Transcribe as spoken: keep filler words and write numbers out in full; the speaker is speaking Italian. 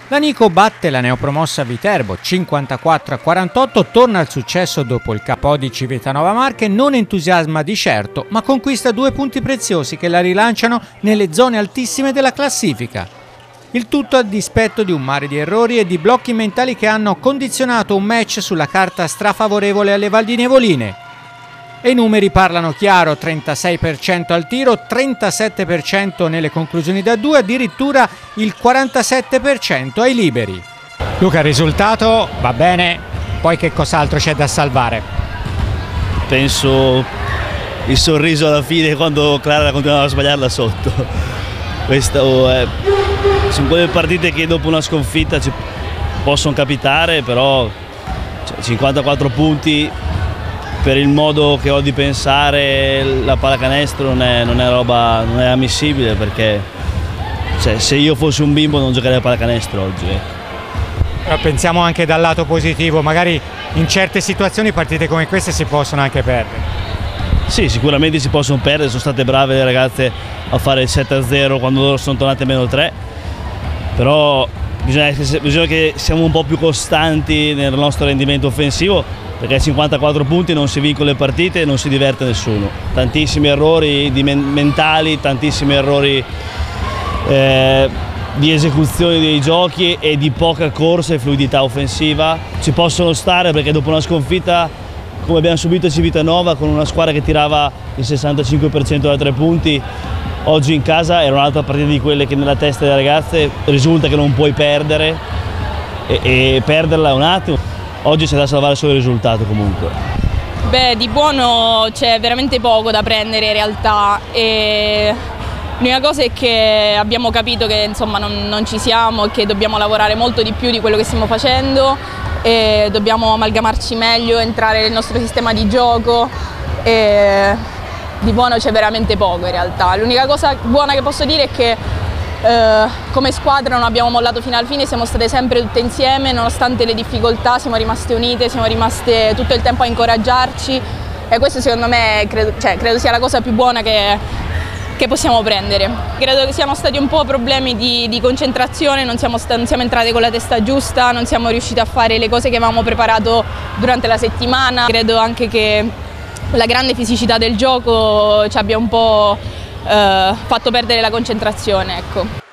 L'Anico batte la neopromossa Viterbo cinquantaquattro a quarantotto, torna al successo dopo il K O di Civitanova Marche, non entusiasma di certo, ma conquista due punti preziosi che la rilanciano nelle zone altissime della classifica. Il tutto a dispetto di un mare di errori e di blocchi mentali che hanno condizionato un match sulla carta strafavorevole alle Valdinevoline. E i numeri parlano chiaro: trentasei per cento al tiro, trentasette per cento nelle conclusioni da due, addirittura il quarantasette per cento ai liberi. Luca, il risultato va bene, poi che cos'altro c'è da salvare? Penso il sorriso alla fine quando Clara continuava a sbagliarla sotto. Questo è, sono quelle partite che dopo una sconfitta ci possono capitare, però cioè, cinquantaquattro punti. Per il modo che ho di pensare la pallacanestro non è, non è roba, non è ammissibile, perché cioè, se io fossi un bimbo non giocherei a pallacanestro oggi. Però pensiamo anche dal lato positivo, magari in certe situazioni partite come queste si possono anche perdere. Sì, sicuramente si possono perdere, sono state brave le ragazze a fare il sette a zero quando loro sono tornate a meno tre, però bisogna, bisogna che siamo un po' più costanti nel nostro rendimento offensivo, perché a cinquantaquattro punti non si vincono le partite e non si diverte nessuno. Tantissimi errori di men mentali, tantissimi errori eh, di esecuzione dei giochi e di poca corsa e fluidità offensiva. Ci possono stare perché dopo una sconfitta come abbiamo subito a Civitanova, con una squadra che tirava il sessantacinque per cento da tre punti, oggi in casa era un'altra partita di quelle che nella testa delle ragazze risulta che non puoi perdere e, e perderla è un attimo. Oggi c'è da salvare solo il risultato comunque. Beh, di buono c'è veramente poco da prendere in realtà. L'unica cosa è che abbiamo capito che insomma non, non ci siamo e che dobbiamo lavorare molto di più di quello che stiamo facendo e dobbiamo amalgamarci meglio, entrare nel nostro sistema di gioco e di buono c'è veramente poco in realtà. L'unica cosa buona che posso dire è che Uh, come squadra non abbiamo mollato fino alla fine, siamo state sempre tutte insieme, nonostante le difficoltà siamo rimaste unite, siamo rimaste tutto il tempo a incoraggiarci e questo secondo me credo, cioè, credo sia la cosa più buona che, che possiamo prendere. Credo che siano stati un po' problemi di, di concentrazione, non siamo, non siamo entrate con la testa giusta, non siamo riusciti a fare le cose che avevamo preparato durante la settimana. Credo anche che la grande fisicità del gioco ci abbia un po' Uh, fatto perdere la concentrazione, ecco.